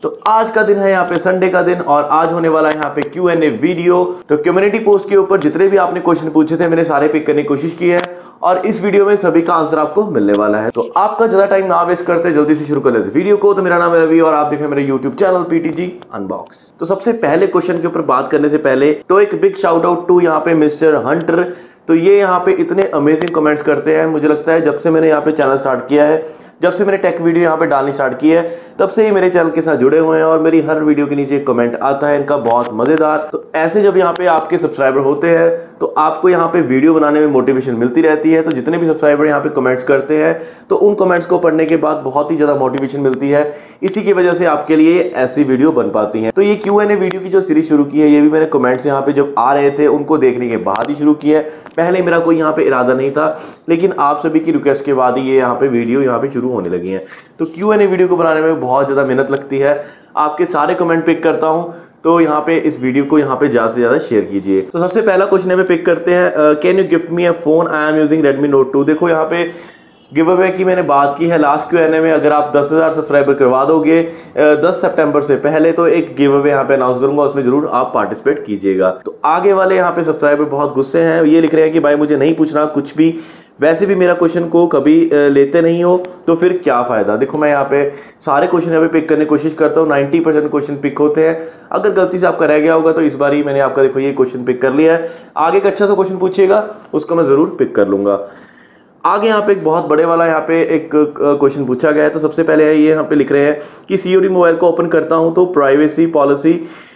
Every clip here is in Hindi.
तो आज का दिन है यहाँ पे संडे का दिन और आज होने वाला है यहाँ पे Q&A वीडियो। तो कम्युनिटी पोस्ट के ऊपर जितने भी आपने क्वेश्चन पूछे थे मैंने सारे पिक करने की कोशिश की है और इस वीडियो में सभी का आंसर आपको मिलने वाला है। तो आपका ज्यादा टाइम ना वेस्ट करते जल्दी से शुरू कर लेते वीडियो को। तो मेरा नाम है रवि और आप देख रहे हैं मेरे यूट्यूब चैनल PTG अनबॉक्स। तो सबसे पहले क्वेश्चन के ऊपर बात करने से पहले तो एक बिग शाउट आउट टू यहाँ पे मिस्टर हंटर। तो ये यहाँ पे इतने अमेजिंग कमेंट्स करते हैं, मुझे लगता है जब से मैंने यहाँ पे चैनल स्टार्ट किया है, जब से मैंने टेक वीडियो यहाँ पे डालनी स्टार्ट की है, तब से ही मेरे चैनल के साथ जुड़े हुए हैं और मेरी हर वीडियो के नीचे एक कमेंट आता है इनका बहुत मजेदार। तो ऐसे जब यहाँ पे आपके सब्सक्राइबर होते हैं तो आपको यहाँ पे वीडियो बनाने में मोटिवेशन मिलती रहती है। तो जितने भी सब्सक्राइबर यहाँ पे कमेंट्स करते हैं तो उन कमेंट्स को पढ़ने के बाद बहुत ही ज्यादा मोटिवेशन मिलती है, इसी की वजह से आपके लिए ऐसी वीडियो बन पाती है। तो ये Q&A वीडियो की जो सीरीज शुरू की है ये भी मैंने कमेंट्स यहाँ पे जब आ रहे थे उनको देखने के बाद ही शुरू की है। पहले मेरा कोई यहाँ पे इरादा नहीं था, लेकिन आप सभी की रिक्वेस्ट के बाद ही ये यहाँ पे वीडियो यहाँ पे शुरू होने लगी है। तो Q&A वीडियो को बनाने में बहुत ज़्यादा मेहनत लगती है, आपके सारे कमेंट पिक करता हूँ। तो यहाँ पे इस वीडियो को यहाँ पे ज़्यादा से ज़्यादा शेयर कीजिए। तो सबसे पहला क्वेश्चन यहाँ पे पिक करते हैं, can you gift me a phone, I am using Redmi Note 2। देखो यहाँ पे गिव अवे की मैंने बात की है लास्ट Q&A में, अगर आप 10,000 सब्सक्राइबर करवा दोगे 10 सितंबर से पहले तो एक गिव अवे यहाँ पे अनाउंस करूंगा, उसमें जरूर आप पार्टिसिपेट कीजिएगा। तो आगे वाले यहाँ पे सब्सक्राइबर बहुत गुस्से हैं, ये लिख रहे हैं कि भाई मुझे नहीं पूछना कुछ भी, वैसे भी मेरा क्वेश्चन को कभी लेते नहीं हो तो फिर क्या फ़ायदा। देखो मैं यहाँ पे सारे क्वेश्चन यहाँ पे पिक करने की कोशिश करता हूँ, 90% क्वेश्चन पिक होते हैं। अगर गलती से आपका रह गया होगा तो इस बार ही मैंने आपका देखो ये क्वेश्चन पिक कर लिया है। आगे एक अच्छा सा क्वेश्चन पूछिएगा उसको मैं ज़रूर पिक कर लूँगा। आगे यहाँ पे एक बहुत बड़े वाला यहाँ पे एक क्वेश्चन पूछा गया है। तो सबसे पहले ये यहाँ पे लिख रहे हैं कि COD मोबाइल को ओपन करता हूँ तो प्राइवेसी पॉलिसी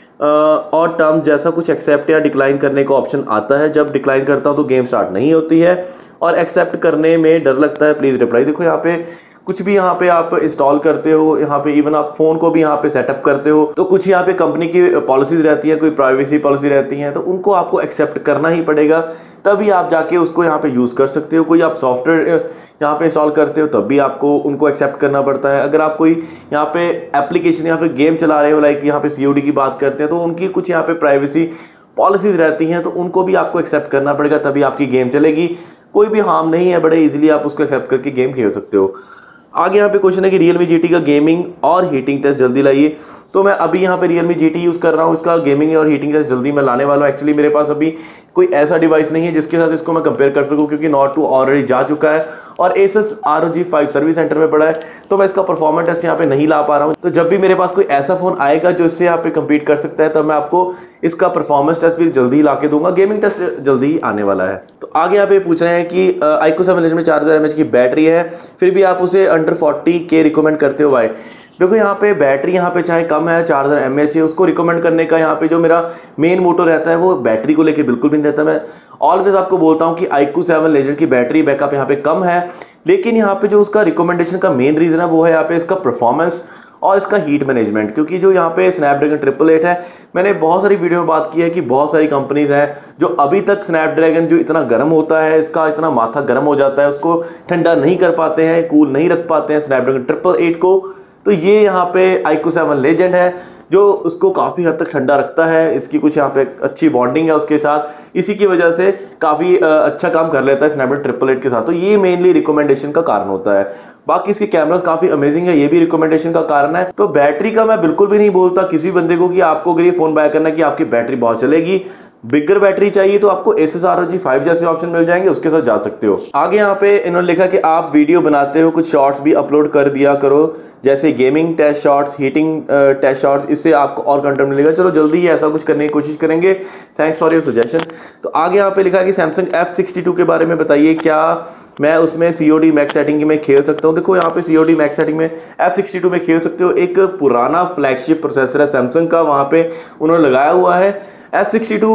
और टर्म्स जैसा कुछ एक्सेप्ट या डिक्लाइन करने का ऑप्शन आता है। जब डिक्लाइन करता हूँ तो गेम स्टार्ट नहीं होती है और एक्सेप्ट करने में डर लगता है, प्लीज़ रिप्लाई। देखो यहाँ पे कुछ भी यहाँ पे आप इंस्टॉल करते हो, यहाँ पे इवन आप फ़ोन को भी यहाँ पे सेटअप करते हो तो कुछ यहाँ पे कंपनी की पॉलिसीज़ रहती हैं, कोई प्राइवेसी पॉलिसी रहती हैं, तो उनको आपको एक्सेप्ट करना ही पड़ेगा, तभी आप जाके उसको यहाँ पे यूज़ कर सकते हो। कोई आप सॉफ्टवेयर यहाँ पे इंस्टॉल करते हो तब भी आपको उनको एक्सेप्ट करना पड़ता है। अगर आप कोई यहाँ पे एप्लीकेशन या फिर गेम चला रहे हो, लाइक यहाँ पे COD की बात करते हैं, तो उनकी कुछ यहाँ पे प्राइवेसी पॉलिसीज़ रहती हैं तो उनको भी आपको एक्सेप्ट करना पड़ेगा, तभी आपकी गेम चलेगी। कोई भी हार्म नहीं है, बड़े इजीली आप उसको एक्सेप्ट करके गेम खेल सकते हो। आगे यहाँ पे क्वेश्चन है कि Realme GT का गेमिंग और हीटिंग टेस्ट जल्दी लाइए। तो मैं अभी यहाँ पे Realme GT यूज़ कर रहा हूँ, इसका गेमिंग और हीटिंग टेस्ट जल्दी मैं लाने वाला हूँ। एक्चुअली मेरे पास अभी कोई ऐसा डिवाइस नहीं है जिसके साथ इसको मैं कंपेयर कर सकूँ, क्योंकि Note 2 ऑलरेडी जा चुका है और Asus ROG 5 सर्विस सेंटर में पड़ा है, तो मैं इसका परफॉर्मेंस टेस्ट यहाँ पे नहीं ला पा रहा हूँ। तो जब भी मेरे पास कोई ऐसा फ़ोन आएगा जो इससे यहाँ पे कम्पीट कर सकता है तब मैं आपको इसका परफॉर्मेंस टेस्ट भी जल्दी ही ला के दूंगा, गेमिंग टेस्ट जल्दी ही आने वाला है। तो आगे यहाँ पे पूछ रहे हैं कि iQOO 7 Legend में 4000 mAh की बैटरी है, फिर भी आप उसे अंडर 40K रिकमेंड करते हो भाई। देखो यहाँ पे बैटरी यहाँ पे चाहे कम है, 4000 mAh है, उसको रिकमेंड करने का यहाँ पे जो मेरा मेन मोटो रहता है वो बैटरी को लेके बिल्कुल भी नहीं रहता। मैं ऑलवेज आपको बोलता हूँ कि iQOO 7 Legend की बैटरी बैकअप यहाँ पे कम है, लेकिन यहाँ पे जो उसका रिकमेंडेशन का मेन रीज़न है वो है यहाँ पे इसका परफॉर्मेंस और इसका हीट मैनेजमेंट। क्योंकि जो यहाँ पे स्नैपड्रैगन 888 है, मैंने बहुत सारी वीडियो में बात की है कि बहुत सारी कंपनीज हैं जो अभी तक स्नैपड्रैगन जो इतना गर्म होता है, इसका इतना माथा गर्म हो जाता है, उसको ठंडा नहीं कर पाते हैं, कूल नहीं रख पाते हैं स्नैपड्रैगन 888 को। तो ये यहाँ पे iQOO 7 Legend है जो उसको काफ़ी हद तक ठंडा रखता है, इसकी कुछ यहाँ पे अच्छी बॉन्डिंग है उसके साथ, इसी की वजह से काफ़ी अच्छा काम कर लेता है स्नैपड्रैगन 888 के साथ। तो ये मेनली रिकमेंडेशन का कारण होता है। बाकी इसके कैमरास काफ़ी अमेजिंग है, ये भी रिकमेंडेशन का कारण है। तो बैटरी का मैं बिल्कुल भी नहीं बोलता किसी बंदे को कि आपको अगर ये फ़ोन बाय करना है कि आपकी बैटरी बहुत चलेगी। बिगर बैटरी चाहिए तो आपको Asus ROG 5 जैसे ऑप्शन मिल जाएंगे, उसके साथ जा सकते हो। आगे यहाँ पे इन्होंने लिखा कि आप वीडियो बनाते हो, कुछ शॉर्ट्स भी अपलोड कर दिया करो, जैसे gaming test shorts, heating test shorts, इससे आपको और कंटेंट मिलेगा। चलो जल्दी ही ऐसा कुछ करने की कोशिश करेंगे, थैंक्स फॉर योर सजेशन। तो आगे यहाँ पे लिखा कि Samsung F62 के बारे में बताइए, क्या मैं उसमें COD मैक्स सेटिंग में खेल सकता हूँ। देखो यहाँ पे COD मैक्स सेटिंग में F62 में खेल सकते हो। एक पुराना फ्लैगशिप प्रोसेसर है सैमसंग का, वहाँ पे उन्होंने लगाया हुआ है। F62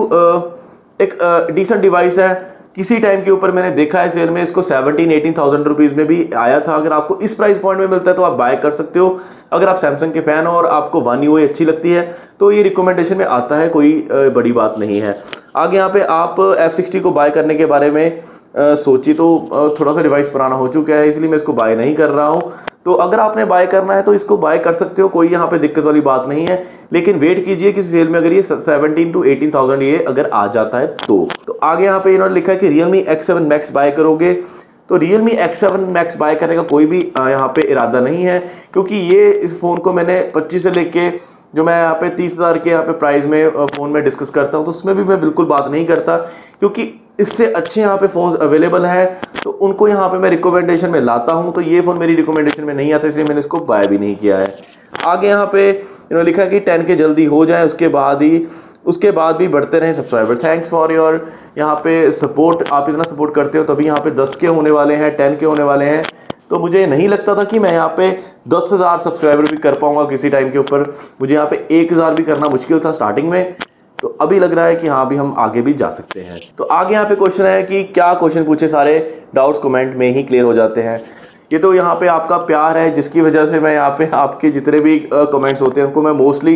एक डिसेंट डिवाइस है, किसी टाइम के ऊपर मैंने देखा है सेल में, इसको 17-18,000 रुपीज़ में भी आया था। अगर आपको इस प्राइस पॉइंट में मिलता है तो आप बाय कर सकते हो। अगर आप सैमसंग के फ़ैन हो और आपको One UI अच्छी लगती है तो ये रिकमेंडेशन में आता है, कोई बड़ी बात नहीं है। आगे यहाँ पे आप F60 को बाय करने के बारे में सोची तो थोड़ा सा डिवाइस पुराना हो चुका है, इसलिए मैं इसको बाय नहीं कर रहा हूँ। तो अगर आपने बाय करना है तो इसको बाय कर सकते हो, कोई यहाँ पे दिक्कत वाली बात नहीं है, लेकिन वेट कीजिए कि सेल में अगर ये 17-18,000 ये अगर आ जाता है तो आगे यहाँ पे इन्होंने लिखा है कि Realme X7 Max बाय करोगे। तो Realme X7 Max बाय करने का कोई भी यहाँ पे इरादा नहीं है, क्योंकि ये इस फ़ोन को मैंने 25 से लेके जो मैं यहाँ पे 30,000 के यहाँ पे प्राइस में फ़ोन में डिस्कस करता हूँ, तो उसमें भी मैं बिल्कुल बात नहीं करता, क्योंकि इससे अच्छे यहाँ पे फ़ोन्स अवेलेबल हैं, तो उनको यहाँ पे मैं रिकमेंडेशन में लाता हूँ। तो ये फ़ोन मेरी रिकमेंडेशन में नहीं आता, इसलिए मैंने इसको बाय भी नहीं किया है। आगे यहाँ पे इन्होंने लिखा कि 10K जल्दी हो जाए, उसके बाद भी बढ़ते रहें सब्सक्राइबर। थैंक्स फॉर योर यहाँ पे सपोर्ट, आप इतना सपोर्ट करते हो तभी यहाँ पे 10K होने वाले हैं, 10K होने वाले हैं। तो मुझे नहीं लगता था कि मैं यहाँ पे 10,000 सब्सक्राइबर भी कर पाऊंगा किसी टाइम के ऊपर। मुझे यहाँ पे 1,000 भी करना मुश्किल था स्टार्टिंग में, तो अभी लग रहा है कि हाँ, अभी हम आगे भी जा सकते हैं। तो आगे यहाँ पे क्वेश्चन है कि क्या क्वेश्चन पूछे, सारे डाउट्स कमेंट में ही क्लियर हो जाते हैं। ये तो यहाँ पे आपका प्यार है जिसकी वजह से मैं यहाँ पे आपके जितने भी कमेंट्स होते हैं उनको मैं मोस्टली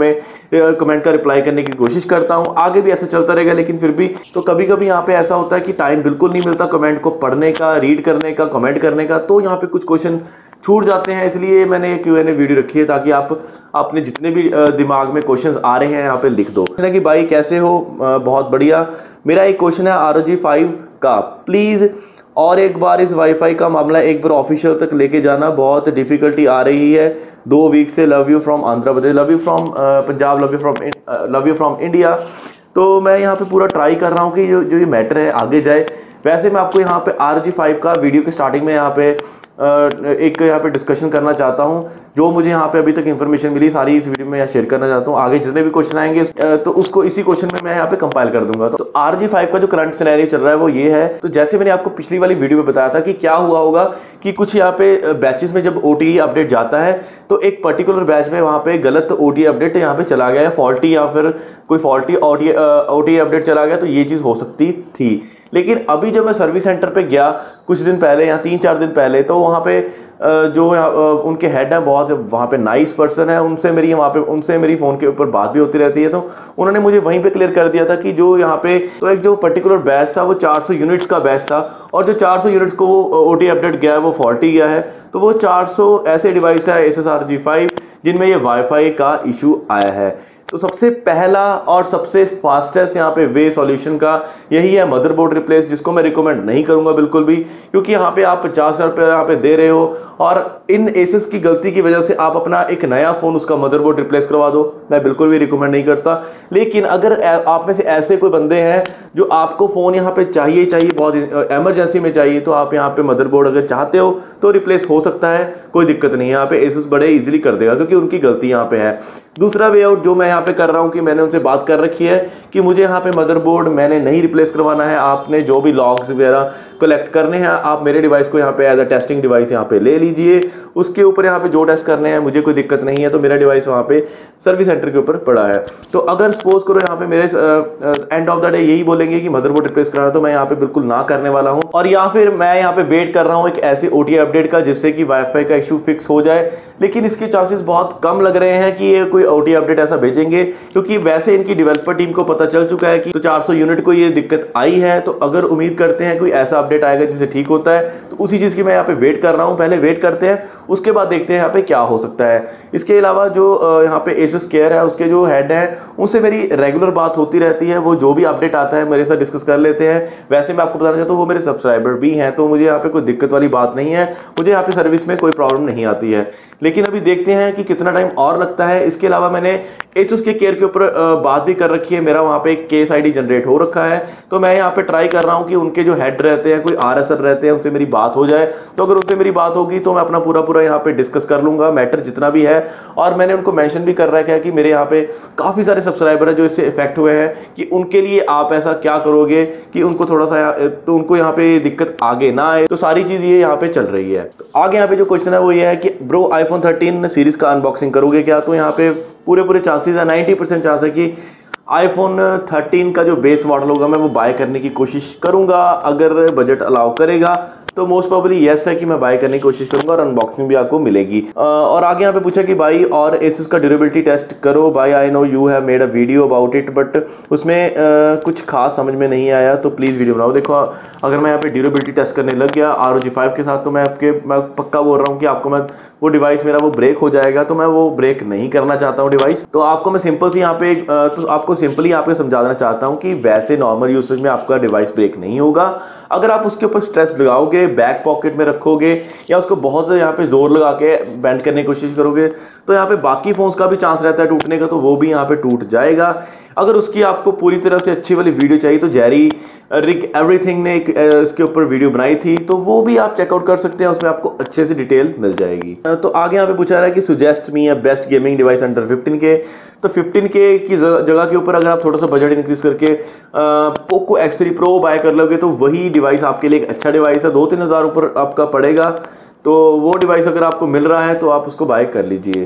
कमेंट का रिप्लाई करने की कोशिश करता हूँ। आगे भी ऐसा चलता रहेगा, लेकिन फिर भी तो कभी कभी यहाँ पे ऐसा होता है कि टाइम बिल्कुल नहीं मिलता कमेंट को पढ़ने का, रीड करने का, कमेंट करने का, तो यहाँ पे कुछ क्वेश्चन छूट जाते हैं। इसलिए मैंने Q&A वीडियो रखी है ताकि आप अपने जितने भी दिमाग में क्वेश्चन आ रहे हैं यहाँ पे लिख दो। कि भाई कैसे हो, बहुत बढ़िया। मेरा एक क्वेश्चन है ROG 5 का, प्लीज़ और एक बार इस वाईफाई का मामला एक बार ऑफिशियल तक लेके जाना, बहुत डिफिकल्टी आ रही है 2 वीक से। Love you from Andhra Pradesh, love you from Punjab, love you from India. तो मैं यहाँ पे पूरा ट्राई कर रहा हूँ कि जो ये मैटर है आगे जाए। वैसे मैं आपको यहाँ पे ROG 5 का वीडियो के स्टार्टिंग में यहाँ पे एक यहाँ पे डिस्कशन करना चाहता हूँ। जो मुझे यहाँ पे अभी तक इन्फॉर्मेशन मिली सारी इस वीडियो में यहाँ शेयर करना चाहता हूँ। आगे जितने भी क्वेश्चन आएंगे तो उसको इसी क्वेश्चन में मैं यहाँ पे कंपाइल कर दूंगा। तो ROG 5 का जो करंट सिनेरियो चल रहा है वो ये है। तो जैसे मैंने आपको पिछली वाली वीडियो में बताया था कि क्या हुआ होगा कि कुछ यहाँ पे बैचेस में जब OTA अपडेट जाता है तो एक पर्टिकुलर बैच में वहाँ पे गलत OTA अपडेट यहाँ पे चला गया है, फॉल्टी, या फिर कोई फॉल्टी OTA अपडेट चला गया, तो ये चीज़ हो सकती थी। लेकिन अभी जब मैं सर्विस सेंटर पे गया कुछ दिन पहले या 3-4 दिन पहले, तो वहाँ पे जो उनके हेड हैं, बहुत वहाँ पे नाइस पर्सन है, उनसे मेरी फ़ोन के ऊपर बात भी होती रहती है। तो उन्होंने मुझे वहीं पे क्लियर कर दिया था कि जो यहाँ पे तो एक जो पर्टिकुलर बैच था वो 400 यूनिट्स का बैच था, और जो 400 यूनिट्स को वो OTA अपडेट गया है वो फॉल्टी गया है। तो वो 400 ऐसे डिवाइस है Asus ROG 5 जिनमें ये वाईफाई का इशू आया है। तो सबसे पहला और सबसे फास्टेस्ट यहाँ पे वे सॉल्यूशन का यही है मदरबोर्ड रिप्लेस, जिसको मैं रिकमेंड नहीं करूँगा बिल्कुल भी, क्योंकि यहाँ पे आप 50,000 रुपये यहाँ पे दे रहे हो और इन Asus की गलती की वजह से आप अपना एक नया फ़ोन उसका मदरबोर्ड रिप्लेस करवा दो। मैं बिल्कुल भी रिकमेंड नहीं करता। लेकिन अगर आप में से ऐसे कोई बंदे हैं जो आपको फ़ोन यहाँ पे चाहिए, बहुत एमरजेंसी में चाहिए, तो आप यहाँ पे मदरबोर्ड अगर चाहते हो तो रिप्लेस हो सकता है, कोई दिक्कत नहीं है। यहाँ पे Asus बड़े ईजिली कर देगा क्योंकि उनकी गलती यहाँ पे है। दूसरा वे आउट जो मैं यहाँ पे कर रहा हूँ कि मैंने उनसे बात कर रखी है कि मुझे यहाँ पे मदरबोर्ड मैंने नहीं रिप्लेस करवाना है। आपने जो भी लॉग्स वगैरह कलेक्ट करने हैं आप मेरे डिवाइस को यहाँ पे एज अ टेस्टिंग डिवाइस यहाँ पे ले लीजिए, उसके ऊपर यहाँ पे जो टेस्ट करने हैं मुझे कोई दिक्कत नहीं है। तो मेरा डिवाइस वहाँ पे सर्विस सेंटर के ऊपर पड़ा है। तो अगर सपोज करो यहाँ पे मेरे एंड ऑफ द डे यही बोलेंगे कि मदरबोर्ड रिप्लेस कराना, तो मैं यहाँ पे बिल्कुल ना करने वाला हूँ। और या फिर मैं यहाँ पे वेट कर रहा हूँ एक ऐसे OTA अपडेट का जिससे कि वाईफाई का इशू फिक्स हो जाए, लेकिन इसके चांसेस बहुत कम लग रहे हैं कि ये कोई OTA अपडेट ऐसा भेजेंगे, क्योंकि वैसे इनकी डेवलपर टीम को पता चल चुका है कि तो 400 यूनिट को ये दिक्कत आई है। तो अगर उम्मीद करते हैं कोई ऐसा अपडेट आएगा जिससे ठीक होता है, तो उसी चीज़ की मैं यहाँ पे वेट कर रहा हूँ। पहले वेट करते हैं, उसके बाद देखते हैं यहाँ पे क्या हो सकता है। इसके अलावा जो यहाँ पे Asus केयर है उसके जो हेड हैं उनसे मेरी रेगुलर बात होती रहती है, वो जो भी अपडेट आता है मेरे साथ डिस्कस कर लेते हैं। वैसे मैं आपको बताना चाहता हूँ वो मेरे सब्सक्राइबर भी हैं, तो मुझे यहाँ पे कोई दिक्कत वाली बात नहीं है, मुझे यहाँ पे सर्विस में कोई प्रॉब्लम नहीं आती है। लेकिन अभी देखते हैं कि कितना टाइम और लगता है। इसके अलावा मैंने Asus के केयर के ऊपर बात भी कर रखी है, मेरा वहाँ पे एक केस ID जनरेट हो रखा है। तो मैं यहाँ पे ट्राई कर रहा हूँ कि उनके जो हेड रहते हैं, कोई RSR रहते हैं, उनसे मेरी बात हो जाए। तो अगर उनसे मेरी बात होगी तो मैं अपना पूरा यहाँ पे डिस्कस कर लूँगा मैटर जितना भी है। और मैंने उनको मेंशन भी कर रखा है कि मेरे यहाँ पे काफ़ी सारे सब्सक्राइबर हैं जो इससे इफेक्ट हुए हैं, कि उनके लिए आप ऐसा क्या करोगे कि उनको थोड़ा सा तो उनको यहाँ पे दिक्कत आगे ना आए। तो सारी चीज़ ये यहाँ पे चल रही है। तो आगे यहाँ पे जो क्वेश्चन है वो ये है कि ब्रो iPhone 13 सीरीज का अनबॉक्सिंग करोगे क्या? तो यहाँ पे पूरे चांसेस है, 90% चांस है कि iPhone 13 का जो बेस मॉडल होगा मैं वो बाय करने की कोशिश करूंगा। अगर बजट अलाउ करेगा तो मोस्ट प्रोबेबली यस है कि मैं बाय करने की कोशिश करूंगा और अनबॉक्सिंग भी आपको मिलेगी। और आगे यहाँ पे पूछा कि भाई और Asus का ड्यूरेबिलिटी टेस्ट करो भाई, I know you have made a video about it but उसमें कुछ खास समझ में नहीं आया, तो प्लीज़ वीडियो बनाओ। देखो अगर मैं यहाँ पे ड्यूरेबिलिटी टेस्ट करने लग गया ROG 5 के साथ, तो मैं पक्का बोल रहा हूँ कि आपको मैं वो डिवाइस मेरा वो ब्रेक हो जाएगा। तो मैं वो ब्रेक नहीं करना चाहता हूँ डिवाइस। तो आपको मैं सिंपल सी यहाँ पे तो आपको सिंपली आपको समझाना चाहता हूँ कि वैसे नॉर्मल यूसेज में आपका डिवाइस ब्रेक नहीं होगा। अगर आप उसके ऊपर स्ट्रेस लगाओगे रखोगे, बैक पॉकेट में रखोगे या उसको बहुत यहाँ पे जोर लगा के बेंड करने की कोशिश करोगे तो यहाँ पे बाकी फोन्स का भी चांस रहता है टूटने का, तो वो भी यहाँ पे टूट जाएगा। अगर उसकी आपको पूरी तरह से अच्छी वाली वीडियो चाहिए तो जेरी रिक एवरीथिंग ने इसके ऊपर वीडियो बनाई थी, तो वो भी आप चेकआउट कर सकते हैं, उसमें आपको अच्छे से डिटेल मिल जाएगी। तो आगे यहाँ पे पूछा जा रहा है कि suggest me a best gaming device under 15K। तो 15K की जगह के ऊपर अगर आप थोड़ा सा बजट इंक्रीज करके पोको X3 Pro बाय कर लोगे तो वही डिवाइस आपके लिए एक अच्छा डिवाइस है। 2-3 हज़ार ऊपर आपका पड़ेगा, तो वो डिवाइस अगर आपको मिल रहा है तो आप उसको बाय कर लीजिए।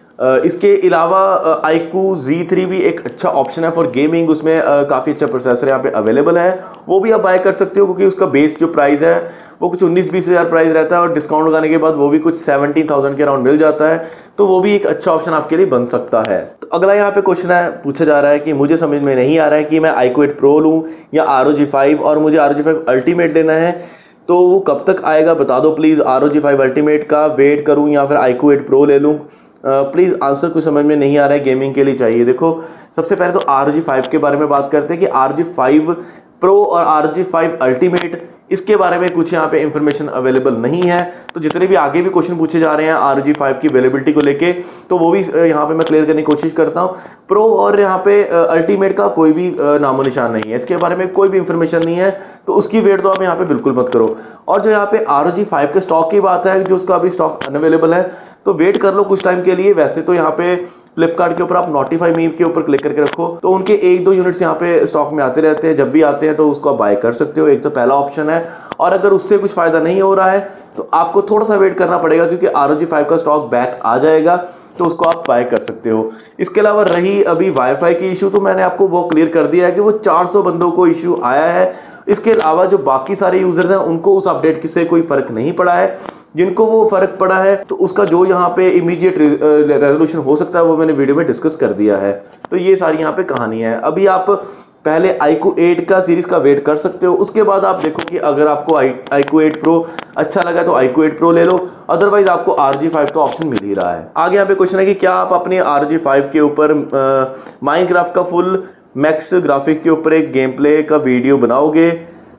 इसके अलावा iQOO Z3 भी एक अच्छा ऑप्शन है फॉर गेमिंग, उसमें काफ़ी अच्छा प्रोसेसर यहाँ पे अवेलेबल है, वो भी आप बाय कर सकते हो क्योंकि उसका बेस जो प्राइस है वो कुछ 19-20 हज़ार प्राइस रहता है और डिस्काउंट लगाने के बाद वो भी कुछ 17,000 के अराउंड मिल जाता है, तो वो भी एक अच्छा ऑप्शन आपके लिए बन सकता है। तो अगला यहाँ पे क्वेश्चन है, पूछा जा रहा है कि मुझे समझ में नहीं आ रहा है कि मैं iQOO 8 Pro लूँ या ROG 5 और मुझे ROG 5 अल्टीमेट लेना है, तो वो कब तक आएगा बता दो प्लीज़। ROG 5 अल्टीमेट का वेट करूँ या फिर iQOO 8 Pro ले लूँ? प्लीज़ आंसर कुछ समझ में नहीं आ रहा है, गेमिंग के लिए चाहिए। देखो सबसे पहले तो ROG 5 के बारे में बात करते हैं कि ROG 5 Pro और ROG 5 अल्टीमेट इसके बारे में कुछ यहाँ पे इंफॉर्मेशन अवेलेबल नहीं है। तो जितने भी आगे भी क्वेश्चन पूछे जा रहे हैं ROG 5 की अवेलेबिलिटी को लेके, तो वो भी यहाँ पे मैं क्लियर करने की कोशिश करता हूँ। प्रो और यहाँ पे अल्टीमेट का कोई भी नामो निशान नहीं है, इसके बारे में कोई भी इंफॉर्मेशन नहीं है, तो उसकी वेट तो आप यहाँ पे बिल्कुल मत करो। और जो यहाँ पे ROG 5 के स्टॉक की बात है, जो उसका अभी स्टॉक अनअवेलेबल है, तो वेट कर लो कुछ टाइम के लिए। वैसे तो यहाँ पे फ्लिपकार्ट के ऊपर आप नोटिफाई मी के ऊपर क्लिक करके रखो तो उनके 1-2 यूनिट्स यहाँ पे स्टॉक में आते रहते हैं, जब भी आते हैं तो उसको आप बाय कर सकते हो, एक तो पहला ऑप्शन है। और अगर उससे कुछ फायदा नहीं हो रहा है तो आपको थोड़ा सा वेट करना पड़ेगा क्योंकि ROG 5 का स्टॉक बैक आ जाएगा, तो उसको आप बाय कर सकते हो। इसके अलावा रही अभी वाईफाई की इशू, तो मैंने आपको वो क्लियर कर दिया है कि वो 400 बंदों को इशू आया है। इसके अलावा जो बाकी सारे यूजर्स हैं उनको उस अपडेट से कोई फर्क नहीं पड़ा है, जिनको वो फर्क पड़ा है तो उसका जो यहाँ पे इमीडिएट रेजोल्यूशन हो सकता है वो मैंने वीडियो में डिस्कस कर दिया है। तो ये सारी यहाँ पे कहानी है। अभी आप पहले iQOO 8 का सीरीज का वेट कर सकते हो, उसके बाद आप देखो कि अगर आपको iQOO 8 Pro अच्छा लगा तो iQOO 8 Pro ले लो, अदरवाइज आपको ROG 5 का ऑप्शन मिल ही रहा है। आगे यहाँ पे क्वेश्चन है कि क्या आप अपने ROG 5 के ऊपर माइनक्राफ्ट का फुल मैक्स ग्राफिक के ऊपर एक गेम प्ले का वीडियो बनाओगे?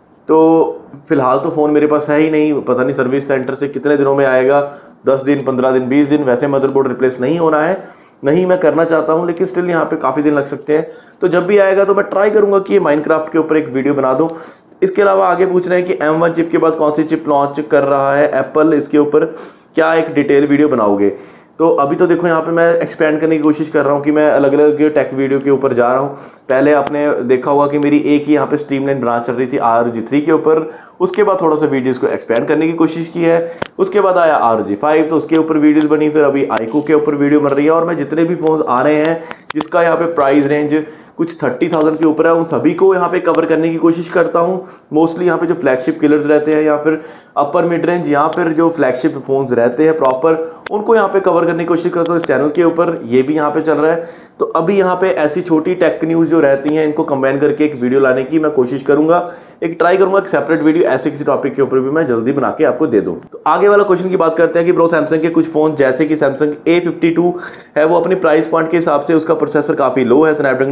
तो फिलहाल तो फ़ोन मेरे पास है ही नहीं, पता नहीं सर्विस सेंटर से कितने दिनों में आएगा, 10 दिन, 15 दिन, 20 दिन। वैसे मदरबोर्ड रिप्लेस नहीं होना है, नहीं मैं करना चाहता हूं, लेकिन स्टिल यहाँ पे काफ़ी दिन लग सकते हैं। तो जब भी आएगा तो मैं ट्राई करूंगा कि ये माइनक्राफ्ट के ऊपर एक वीडियो बना दूं। इसके अलावा आगे पूछ रहे हैं कि M1 चिप के बाद कौन सी चिप लॉन्च कर रहा है एप्पल, इसके ऊपर क्या एक डिटेल वीडियो बनाओगे? तो अभी तो देखो यहाँ पे मैं एक्सपेंड करने की कोशिश कर रहा हूँ कि मैं अलग अलग टेक वीडियो के ऊपर जा रहा हूँ। पहले आपने देखा होगा कि मेरी एक ही यहाँ पे स्ट्रीमलाइन ब्रांच चल रही थी ROG 3 के ऊपर, उसके बाद थोड़ा सा वीडियोस को एक्सपेंड करने की कोशिश की है, उसके बाद आया ROG 5 तो उसके ऊपर वीडियोस बनी, फिर अभी iQOO के ऊपर वीडियो बन रही है। और मैं जितने भी फोन आ रहे हैं जिसका यहाँ पे प्राइस रेंज कुछ 30,000 के ऊपर है, उन सभी को यहाँ पे कवर करने की कोशिश करता हूँ। मोस्टली यहाँ पे जो फ्लैगशिप किलर्स रहते हैं या फिर अपर मिड रेंज या फिर जो फ्लैगशिप फोन्स रहते हैं प्रॉपर, उनको यहाँ पे कवर करने की कोशिश करता हूँ इस चैनल के ऊपर। ये भी यहाँ पे चल रहा है। तो अभी यहाँ पे ऐसी छोटी टेक न्यूज़ जो रहती हैं इनको कंबाइन करके एक वीडियो लाने की मैं कोशिश करूंगा, एक ट्राई करूंगा कि सेपरेट वीडियो ऐसे किसी टॉपिक के ऊपर भी मैं जल्दी बना के आपको दे दूं। तो आगे वाला क्वेश्चन की बात करते हैं कि ब्रो सैमसंग के कुछ फोन जैसे कि सैमसंग A52 है, वो अपनी प्राइस पॉइंट के हिसाब से उसका प्रोसेसर काफ़ी लो है, स्नैपड्रैगन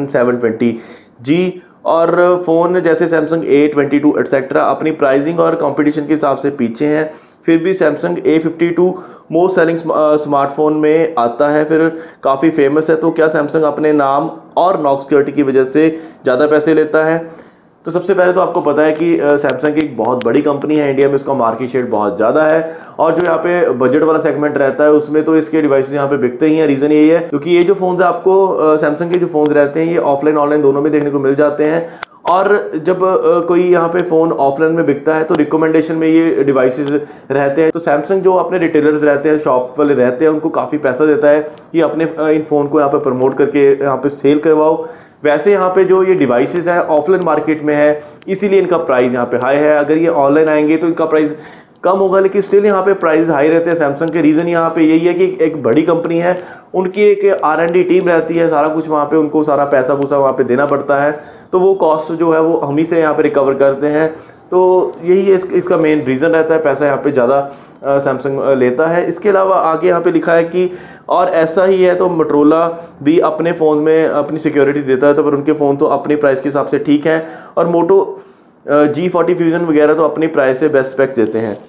720G, और फ़ोन जैसे सैमसंग A22 एटसेट्रा अपनी प्राइसिंग और कंपटीशन के हिसाब से पीछे हैं, फिर भी Samsung A52 most selling smartphone में आता है, फिर काफ़ी फेमस है। तो क्या सैमसंग अपने नाम और नॉक सिक्योरिटी की वजह से ज़्यादा पैसे लेता है? तो सबसे पहले तो आपको पता है कि सैमसंग की एक बहुत बड़ी कंपनी है, इंडिया में इसका मार्केट शेयर बहुत ज़्यादा है, और जो यहाँ पे बजट वाला सेगमेंट रहता है उसमें तो इसके डिवाइसेस यहाँ पे बिकते ही हैं। रीज़न यही है क्योंकि ये जो फोन्स है आपको सैमसंग के जो फोन्स रहते हैं ये ऑफलाइन ऑनलाइन दोनों में देखने को मिल जाते हैं, और जब कोई यहाँ पे फ़ोन ऑफलाइन में बिकता है तो रिकमेंडेशन में ये डिवाइसेस रहते हैं। तो सैमसंग जो अपने रिटेलर्स रहते हैं, शॉप वाले रहते हैं, उनको काफ़ी पैसा देता है कि अपने इन फ़ोन को यहाँ पे प्रमोट करके यहाँ पे सेल करवाओ। वैसे यहाँ पे जो ये डिवाइसेस हैं ऑफलाइन मार्केट में है, इसीलिए इनका प्राइस यहाँ पे हाई है। अगर ये ऑनलाइन आएंगे तो इनका प्राइस कम होगा, लेकिन स्टिल यहाँ पे प्राइस हाई रहते हैं सैमसंग के। रीज़न यहाँ पे यही है कि एक बड़ी कंपनी है, उनकी एक R&D टीम रहती है, सारा कुछ वहाँ पे उनको सारा पैसा वूसा वहाँ पे देना पड़ता है, तो वो कॉस्ट जो है वो हम ही से यहाँ पे रिकवर करते हैं। तो यही है इसका मेन रीज़न रहता है, पैसा यहाँ पे ज़्यादा सैमसंग लेता है। इसके अलावा आगे यहाँ पे लिखा है कि और ऐसा ही है तो मोटोरोला भी अपने फ़ोन में अपनी सिक्योरिटी देता है, तो पर उनके फ़ोन तो अपनी प्राइस के हिसाब से ठीक है, और मोटो G40 फ्यूजन वगैरह तो अपनी प्राइस से बेस्ट स्पेक्स देते हैं।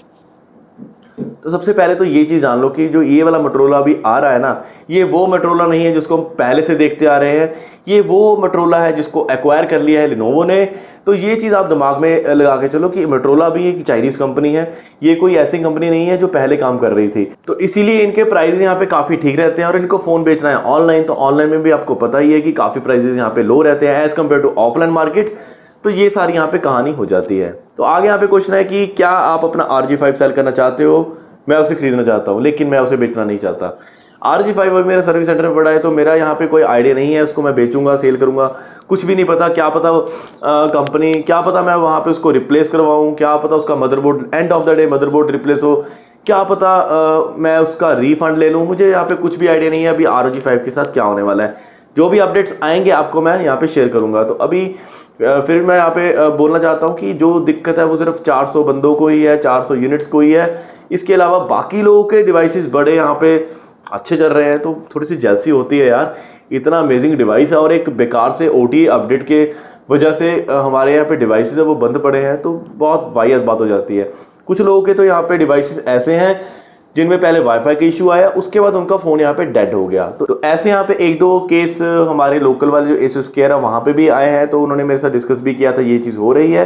तो सबसे पहले तो ये चीज़ जान लो कि जो ये वाला मोटरोला अभी आ रहा है ना, ये वो मोटरोला नहीं है जिसको हम पहले से देखते आ रहे हैं, ये वो मोटरोला है जिसको एक्वायर कर लिया है लिनोवो ने। तो ये चीज़ आप दिमाग में लगा के चलो कि मोटरोला भी एक चाइनीज़ कंपनी है, ये कोई ऐसी कंपनी नहीं है जो पहले काम कर रही थी। तो इसीलिए इनके प्राइस यहाँ पे काफ़ी ठीक रहते हैं। और इनको फ़ोन बेचना है ऑनलाइन, तो ऑनलाइन में भी आपको पता ही है कि काफ़ी प्राइजेस यहाँ पे लो रहते हैं as compare to offline market. तो ये सारी यहाँ पे कहानी हो जाती है। तो आगे यहाँ पे क्वेश्चन है कि क्या आप अपना RG5 सेल करना चाहते हो? मैं उसे खरीदना चाहता हूँ, लेकिन मैं उसे बेचना नहीं चाहता। RG5 अभी मेरा सर्विस सेंटर में पड़ा है, तो मेरा यहाँ पे कोई आइडिया नहीं है उसको मैं बेचूंगा सेल करूंगा, कुछ भी नहीं पता। क्या पता कंपनी, क्या पता मैं वहाँ पे उसको रिप्लेस करवाऊँ, क्या पता उसका motherboard end of the day motherboard replace हो, क्या पता मैं उसका रिफंड ले लूँ। मुझे यहाँ पे कुछ भी आइडिया नहीं है अभी RG5 के साथ क्या होने वाला है। जो भी अपडेट्स आएंगे आपको मैं यहाँ पे शेयर करूँगा। तो अभी फिर मैं यहाँ पे बोलना चाहता हूँ कि जो दिक्कत है वो सिर्फ 400 बंदों को ही है, 400 यूनिट्स को ही है। इसके अलावा बाकी लोगों के डिवाइसेस बड़े यहाँ पे अच्छे चल रहे हैं, तो थोड़ी सी जेलसी होती है यार। इतना अमेजिंग डिवाइस है और एक बेकार से OTA अपडेट के वजह से हमारे यहाँ पे डिवाइसेस है वो बंद पड़े हैं, तो बहुत वाहियात बात हो जाती है। कुछ लोगों के तो यहाँ पे डिवाइसेस ऐसे हैं जिनमें पहले वाईफाई का इशू आया, उसके बाद उनका फ़ोन यहाँ पे डेड हो गया। तो ऐसे यहाँ पे एक दो केस हमारे लोकल वाले जो एसुस केयर है वहाँ पे भी आए हैं, तो उन्होंने मेरे साथ डिस्कस भी किया था ये चीज़ हो रही है।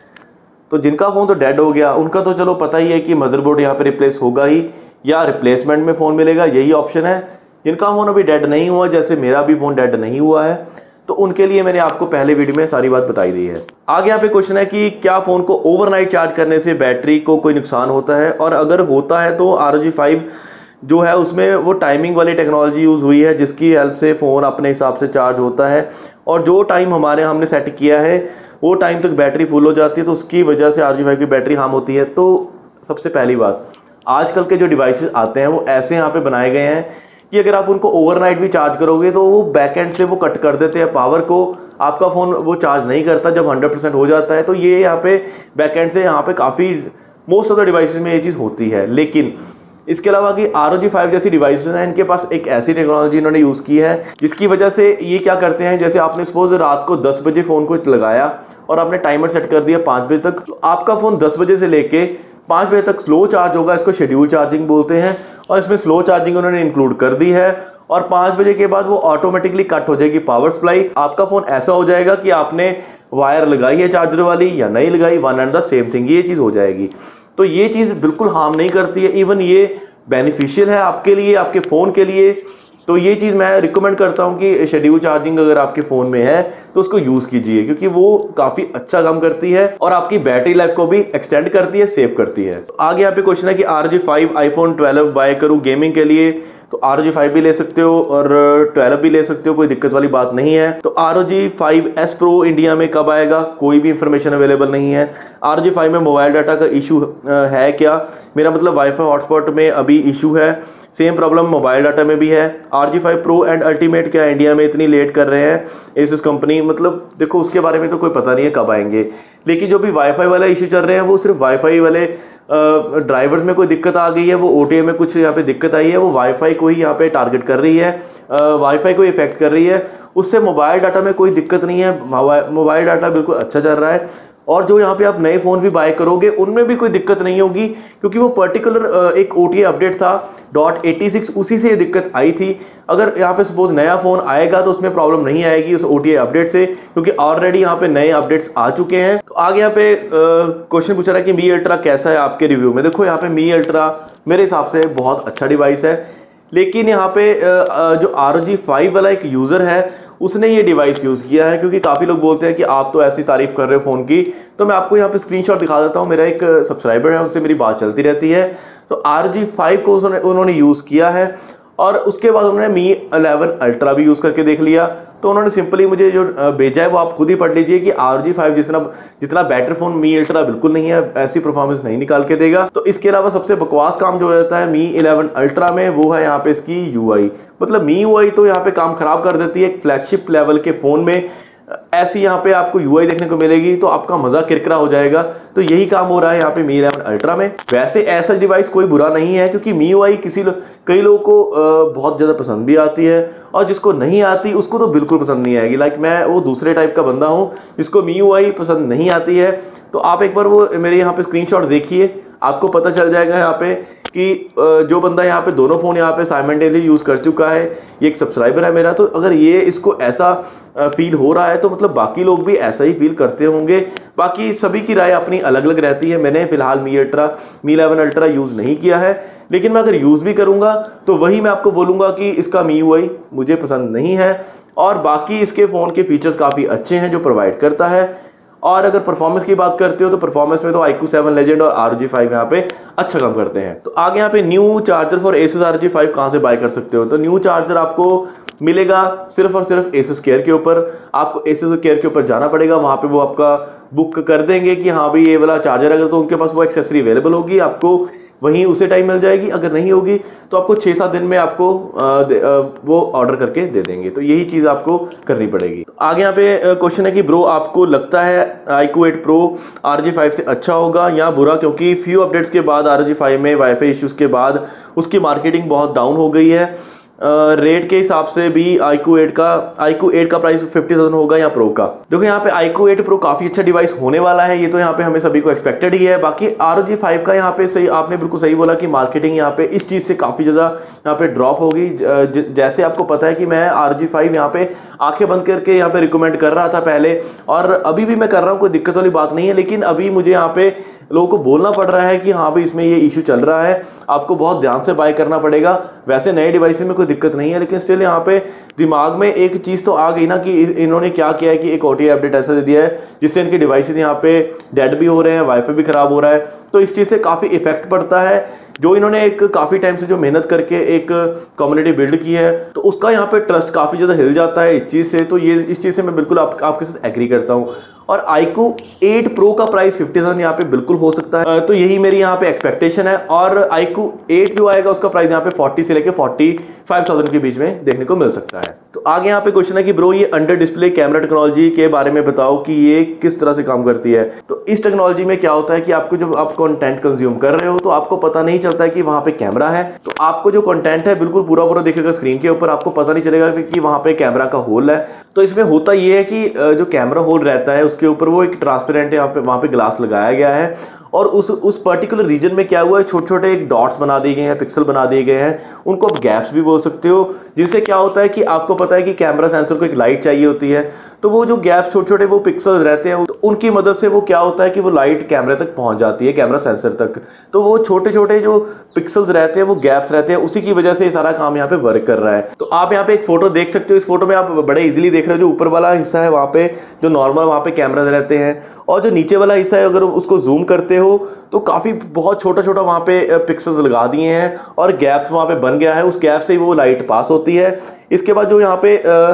तो जिनका फ़ोन तो डेड हो गया उनका तो चलो पता ही है कि मदरबोर्ड यहाँ पे रिप्लेस होगा ही या रिप्लेसमेंट में फ़ोन मिलेगा, यही ऑप्शन है। जिनका फ़ोन अभी डेड नहीं हुआ, जैसे मेरा भी फ़ोन डेड नहीं हुआ है, तो उनके लिए मैंने आपको पहले वीडियो में सारी बात बताई दी है। आगे यहाँ पे क्वेश्चन है कि क्या फ़ोन को ओवरनाइट चार्ज करने से बैटरी को कोई नुकसान होता है, और अगर होता है तो ROG5 जो है उसमें वो टाइमिंग वाली टेक्नोलॉजी यूज़ हुई है जिसकी हेल्प से फ़ोन अपने हिसाब से चार्ज होता है, और जो टाइम हमने सेट किया है वो टाइम तक बैटरी फुल हो जाती है, तो उसकी वजह से ROG5 की बैटरी हार्म होती है। तो सबसे पहली बात, आजकल के जो डिवाइसेस आते हैं वो ऐसे यहाँ पे बनाए गए हैं कि अगर आप उनको ओवरनाइट भी चार्ज करोगे तो वो बैकएंड से वो कट कर देते हैं पावर को, आपका फ़ोन वो चार्ज नहीं करता जब 100% हो जाता है। तो ये यहाँ पे बैकएंड से यहाँ पे काफ़ी मोस्ट ऑफ द डिवाइसेस में ये चीज़ होती है। लेकिन इसके अलावा कि ROG5 जैसी डिवाइसेस हैं, इनके पास एक ऐसी टेक्नोलॉजी इन्होंने यूज़ की है जिसकी वजह से ये क्या करते हैं, जैसे आपने सपोज रात को 10 बजे फ़ोन को लगाया और आपने टाइमर सेट कर दिया 5 बजे तक, तो आपका फ़ोन 10 बजे से लेके 5 बजे तक स्लो चार्ज होगा। इसको शेड्यूल चार्जिंग बोलते हैं, और इसमें स्लो चार्जिंग उन्होंने इंक्लूड कर दी है। और 5 बजे के बाद वो ऑटोमेटिकली कट हो जाएगी पावर सप्लाई। आपका फ़ोन ऐसा हो जाएगा कि आपने वायर लगाई है चार्जर वाली या नहीं लगाई, one and the same thing, ये चीज़ हो जाएगी। तो ये चीज़ बिल्कुल हार्म नहीं करती है, इवन ये बेनिफिशियल है आपके लिए, आपके फ़ोन के लिए। तो ये चीज़ मैं रिकमेंड करता हूँ कि शेड्यूल चार्जिंग अगर आपके फ़ोन में है तो उसको यूज़ कीजिए, क्योंकि वो काफ़ी अच्छा काम करती है और आपकी बैटरी लाइफ को भी एक्सटेंड करती है, सेव करती है। तो आगे यहाँ पे क्वेश्चन है कि ROG5 iPhone 12 बाय करूँ गेमिंग के लिए, तो ROG5 भी ले सकते हो और 12 भी ले सकते हो, कोई दिक्कत वाली बात नहीं है। तो ROG5S Pro इंडिया में कब आएगा, कोई भी इंफॉर्मेशन अवेलेबल नहीं है। ROG5 में मोबाइल डाटा का इशू है क्या, मेरा मतलब वाईफाई हॉटस्पॉट में अभी इशू है, सेम प्रॉब्लम मोबाइल डाटा में भी है। RG5 Pro एंड अल्टीमेट क्या इंडिया में इतनी लेट कर रहे हैं एसुस कंपनी, मतलब देखो उसके बारे में तो कोई पता नहीं है कब आएंगे। लेकिन जो भी वाईफाई वाला इशू चल रहे हैं वो सिर्फ वाईफाई वाले ड्राइवर्स में कोई दिक्कत आ गई है, वो OTA में कुछ यहाँ पे दिक्कत आई है, वो वाईफाई को ही यहाँ पे टारगेट कर रही है, वाईफाई को इफेक्ट कर रही है, उससे मोबाइल डाटा में कोई दिक्कत नहीं है। मोबाइल डाटा बिल्कुल अच्छा चल रहा है, और जो यहाँ पे आप नए फ़ोन भी बाय करोगे उनमें भी कोई दिक्कत नहीं होगी, क्योंकि वो पर्टिकुलर एक OTA अपडेट था .86, उसी से ये दिक्कत आई थी। अगर यहाँ पे सपोज नया फ़ोन आएगा तो उसमें प्रॉब्लम नहीं आएगी उस OTA अपडेट से, क्योंकि ऑलरेडी यहाँ पे नए अपडेट्स आ चुके हैं। तो आगे यहाँ पे क्वेश्चन पूछा रहा है कि Mi Ultra कैसा है आपके रिव्यू में। देखो यहाँ पे Mi Ultra मेरे हिसाब से बहुत अच्छा डिवाइस है, लेकिन यहाँ पे जो ROG5 वाला एक यूज़र है उसने ये डिवाइस यूज़ किया है, क्योंकि काफ़ी लोग बोलते हैं कि आप तो ऐसी तारीफ कर रहे हो फ़ोन की। तो मैं आपको यहाँ पे स्क्रीनशॉट दिखा देता हूँ, मेरा एक सब्सक्राइबर है उनसे मेरी बात चलती रहती है। तो ROG5 को उन्होंने यूज़ किया है, और उसके बाद उन्होंने Mi 11 Ultra भी यूज़ करके देख लिया। तो उन्होंने सिंपली मुझे जो भेजा है वो आप खुद ही पढ़ लीजिए कि ROG5 जितना बेटर फ़ोन Mi Ultra बिल्कुल नहीं है, ऐसी परफॉर्मेंस नहीं निकाल के देगा। तो इसके अलावा सबसे बकवास काम जो रहता है Mi 11 Ultra में वो है यहाँ पे इसकी UI। मतलब MIUI तो यहाँ पे काम ख़राब कर देती है एक फ्लैगशिप लेवल के फ़ोन में। ऐसी यहाँ पे आपको यूआई देखने को मिलेगी तो आपका मजा किरकिरा हो जाएगा। तो यही काम हो रहा है यहाँ पे Mi 11 अल्ट्रा में। वैसे ऐसा डिवाइस कोई बुरा नहीं है, क्योंकि MIUI कई लोगों को बहुत ज़्यादा पसंद भी आती है, और जिसको नहीं आती उसको तो बिल्कुल पसंद नहीं आएगी। लाइक मैं वो दूसरे टाइप का बंदा हूँ जिसको MIUI पसंद नहीं आती है। तो आप एक बार वो मेरे यहाँ पे स्क्रीनशॉट देखिए, आपको पता चल जाएगा यहाँ पे कि जो बंदा यहाँ पे दोनों फ़ोन यहाँ पे साइमल्टेनियसली यूज़ कर चुका है, ये एक सब्सक्राइबर है मेरा। तो अगर ये इसको ऐसा फील हो रहा है तो मतलब बाकी लोग भी ऐसा ही फील करते होंगे। बाकी सभी की राय अपनी अलग अलग रहती है। मैंने फिलहाल Mi 11 अल्ट्रा यूज़ नहीं किया है, लेकिन मैं अगर यूज़ भी करूँगा तो वही मैं आपको बोलूँगा कि इसका MIUI मुझे पसंद नहीं है, और बाकी इसके फ़ोन के फीचर्स काफ़ी अच्छे हैं जो प्रोवाइड करता है। और अगर परफॉर्मेंस की बात करते हो तो परफॉर्मेंस में तो iQOO 7 लेजेंड और ROG 5 यहाँ पे अच्छा काम करते हैं। तो आगे यहाँ पे new charger for Asus ROG 5 कहाँ से बाय कर सकते हो? तो न्यू चार्जर आपको मिलेगा सिर्फ और सिर्फ Asus केयर के ऊपर। आपको Asus केयर के ऊपर जाना पड़ेगा, वहाँ पे वो आपका बुक कर देंगे कि हाँ भाई ये वाला चार्जर, अगर तो उनके पास वो एक्सेसरी अवेलेबल होगी आपको वहीं उसे टाइम मिल जाएगी, अगर नहीं होगी तो आपको 6-7 दिन में आपको वो ऑर्डर करके दे देंगे। तो यही चीज़ आपको करनी पड़ेगी। आगे यहाँ पे क्वेश्चन है कि ब्रो आपको लगता है iQOO 8 Pro ROG 5 से अच्छा होगा या बुरा? क्योंकि फ्यू अपडेट्स के बाद ROG 5 में वाईफाई इश्यूज़ के बाद उसकी मार्केटिंग बहुत डाउन हो गई है। रेट के हिसाब से भी iQOO 8 का प्राइस 50,000 होगा या प्रो का? देखो यहाँ पे iQOO 8 Pro काफ़ी अच्छा डिवाइस होने वाला है, ये तो यहाँ पे हमें सभी को एक्सपेक्टेड ही है। बाकी ROG 5 का यहाँ पे सही, आपने बिल्कुल सही बोला कि मार्केटिंग यहाँ पे इस चीज़ से काफ़ी ज़्यादा यहाँ पे ड्रॉप होगी। जैसे आपको पता है कि मैं ROG 5 यहाँ पे आंखें बंद करके यहाँ पे रिकमेंड कर रहा था पहले, और अभी भी मैं कर रहा हूँ, कोई दिक्कत वाली बात नहीं है। लेकिन अभी मुझे यहाँ पे लोगों को बोलना पड़ रहा है कि हाँ भाई इसमें ये इशू चल रहा है, आपको बहुत ध्यान से बाय करना पड़ेगा। वैसे नए डिवाइस में कोई दिक्कत नहीं है, लेकिन स्टिल यहाँ पे दिमाग में एक चीज़ तो आ गई ना कि इन्होंने क्या किया है कि एक OTA अपडेट ऐसा दे दिया है जिससे इनके डिवाइसेस यहाँ पे डेड भी हो रहे हैं, वाईफाई भी खराब हो रहा है। तो इस चीज़ से काफ़ी इफेक्ट पड़ता है। जो इन्होंने एक काफ़ी टाइम से जो मेहनत करके एक कम्युनिटी बिल्ड की है, तो उसका यहाँ पे ट्रस्ट काफ़ी ज़्यादा हिल जाता है इस चीज़ से। तो ये इस चीज़ से मैं बिल्कुल आपके साथ एग्री करता हूँ। और iQOO 8 Pro का प्राइस 50,000 यहाँ पे बिल्कुल हो सकता है, तो यही मेरी यहाँ पे एक्सपेक्टेशन है। और iQOO 8 जो आएगा उसका प्राइस यहाँ पे 40 से लेके 45,000 के बीच में देखने को मिल सकता है। तो आगे यहाँ पे क्वेश्चन है कि ब्रो ये अंडर डिस्प्ले कैमरा टेक्नोलॉजी के बारे में बताओ कि ये किस तरह से काम करती है। तो इस टेक्नोलॉजी में क्या होता है कि आपको जब आप कंटेंट कंज्यूम कर रहे हो तो आपको पता नहीं चलता है कि वहाँ पे कैमरा है, तो आपको जो कंटेंट है बिल्कुल पूरा पूरा दिखेगा स्क्रीन के ऊपर, आपको पता नहीं चलेगा कि वहाँ पे कैमरा का होल है। तो इसमें होता ये है कि जो कैमरा होल रहता है उसके ऊपर वो एक ट्रांसपेरेंट यहाँ पे वहाँ पे ग्लास लगाया गया है, और उस पर्टिकुलर रीजन में क्या हुआ है, छोटे छोटे एक डॉट्स बना दिए गए हैं, पिक्सल बना दिए गए हैं, उनको आप गैप्स भी बोल सकते हो। जिनसे क्या होता है कि आपको पता है कि कैमरा सेंसर को एक लाइट चाहिए होती है, तो वो जो गैप छोटे छोटे वो पिक्सल्स रहते हैं, तो उनकी मदद से वो क्या होता है कि वो लाइट कैमरे तक पहुंच जाती है, कैमरा सेंसर तक। तो वो छोटे छोटे जो पिक्सल्स रहते हैं, वो गैप्स रहते हैं, उसी की वजह से ये सारा काम यहाँ पे वर्क कर रहा है। तो आप यहाँ पे एक फोटो देख सकते हो, इस फोटो में आप बड़े इजीली देख रहे हो, जो ऊपर वाला हिस्सा है वहाँ पे जो नॉर्मल वहाँ पे कैमरा रहते हैं, और जो नीचे वाला हिस्सा है अगर उसको जूम करते हो तो काफ़ी बहुत छोटा छोटा वहाँ पे पिक्सल्स लगा दिए हैं, और गैप्स वहाँ पे बन गया है, उस गैप से ही वो लाइट पास होती है। इसके बाद जो यहाँ पे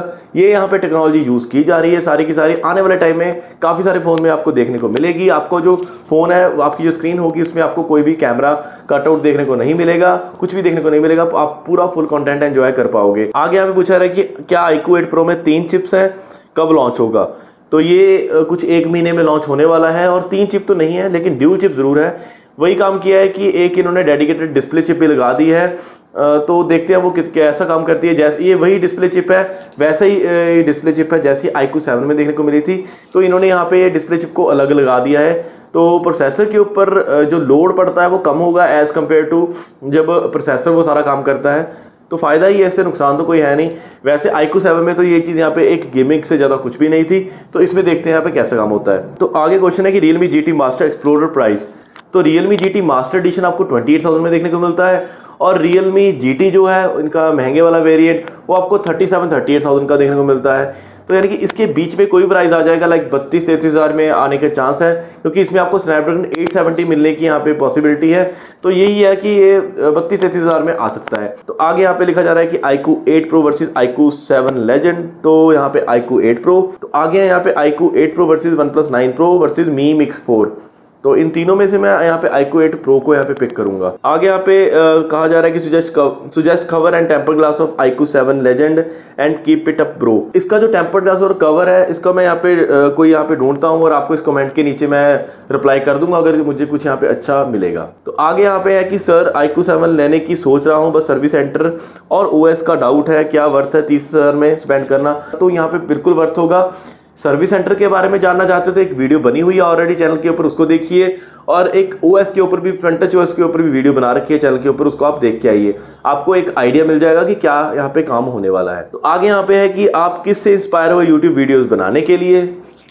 ये यहाँ पे टेक्नोलॉजी यूज़ की जा रही है सारी की सारी, आने वाले टाइम में काफ़ी सारे फ़ोन में आपको देखने को मिलेगी। आपको जो फ़ोन है, आपकी जो स्क्रीन होगी, उसमें आपको कोई भी कैमरा कटआउट देखने को नहीं मिलेगा, कुछ भी देखने को नहीं मिलेगा, आप पूरा फुल कंटेंट एंजॉय कर पाओगे। आगे यहाँ पे पूछा रहा है कि क्या iQOO 8 Pro में 3 चिप्स हैं, कब लॉन्च होगा? तो ये कुछ 1 महीने में लॉन्च होने वाला है, और 3 चिप तो नहीं है लेकिन ड्यूल चिप ज़रूर है। वही काम किया है कि एक इन्होंने डेडिकेटेड डिस्प्ले चिप भी लगा दी है, तो देखते हैं वो कैसा काम करती है। जैसे ये वही डिस्प्ले चिप है, वैसे ही डिस्प्ले चिप है जैसी iQOO 7 में देखने को मिली थी, तो इन्होंने यहाँ पे डिस्प्ले चिप को अलग लगा दिया है। तो प्रोसेसर के ऊपर जो लोड पड़ता है वो कम होगा एज़ कम्पेयर टू जब प्रोसेसर वो सारा काम करता है। तो फ़ायदा ही है, ऐसे नुकसान तो कोई है नहीं। वैसे iQOO 7 में तो ये चीज़ यहाँ पे एक गिमिक से ज़्यादा कुछ भी नहीं थी, तो इसमें देखते हैं यहाँ पे कैसा काम होता है। तो आगे क्वेश्चन है कि Realme GT Master Explorer price. तो Realme GT Master एडिशन आपको 28,000 में देखने को मिलता है, और Realme GT जो है इनका महंगे वाला वेरिएंट वो आपको 37-38,000 का देखने को मिलता है। तो यानी कि इसके बीच में कोई प्राइस आ जाएगा, लाइक 32-33,000 में आने के चांस है, क्योंकि इसमें आपको स्नैपड्रैगन 870 मिलने की यहाँ पे पॉसिबिलिटी है। तो यही है कि ये 32-33,000 में आ सकता है। तो आगे यहाँ पे लिखा जा रहा है कि iQOO 8 Pro versus iQOO 7 legend. तो यहाँ पे iQOO 8 Pro, तो आगे है यहाँ पे iQOO 8 Pro versus OnePlus 9 Pro versus Mi Mix 4। तो इन तीनों में से मैं यहाँ पे iQOO 8 Pro को यहाँ पे पिक करूंगा। आगे यहाँ पे कहा जा रहा है कि suggest cover and tempered glass of iQOO 7 legend and keep it up bro. इसका जो टेम्पर्ड ग्लास और कवर है इसका मैं यहाँ पे कोई यहाँ पे ढूंढता हूँ और आपको इस कमेंट के नीचे मैं रिप्लाई कर दूंगा अगर मुझे कुछ यहाँ पे अच्छा मिलेगा। तो आगे यहाँ पे है कि सर iQOO 7 लेने की सोच रहा हूँ, बस सर्विस सेंटर और OS का डाउट है, क्या वर्थ है 30,000 में स्पेंड करना? तो यहाँ पे बिल्कुल वर्थ होगा। सर्विस सेंटर के बारे में जानना चाहते हो तो एक वीडियो बनी हुई है ऑलरेडी चैनल के ऊपर, उसको देखिए। और एक OS के ऊपर भी, फ्रंट टच OS के ऊपर भी वीडियो बना रखी है चैनल के ऊपर, उसको आप देख के आइए, आपको एक आइडिया मिल जाएगा कि क्या यहाँ पे काम होने वाला है। तो आगे यहाँ पे है कि आप किससे इंस्पायर हुए यूट्यूब वीडियोस बनाने के लिए?